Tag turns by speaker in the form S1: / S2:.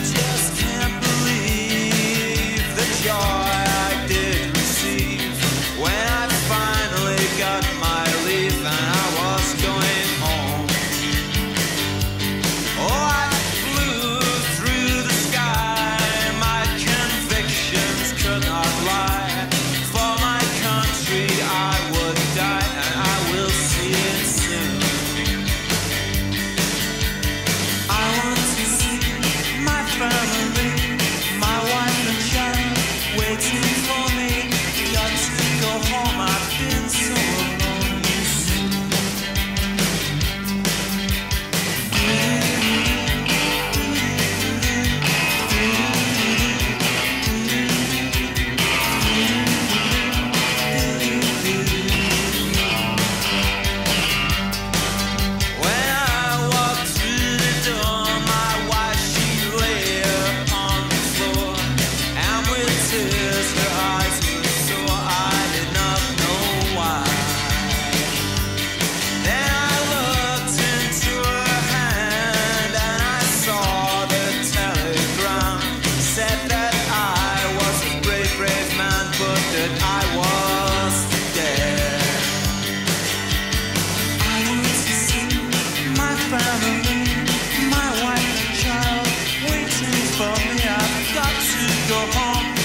S1: just can't believe the joy I did receive when I finally got my leave and I was going home. Oh, I flew through the sky, my convictions could not lie. For my country I would die, and I will see it soon. I want to see my family, my wife and child waiting for me. Got to go home, I've been so alone. When I walked through the door, my wife, she lay on the floor, and with tears her eyes were sore. I did not know why. Then I looked into her hand and I saw the telegram. Said that I was a brave, brave man, but that I was dead. I want to see my family, my wife and child waiting for me. I've got to go home.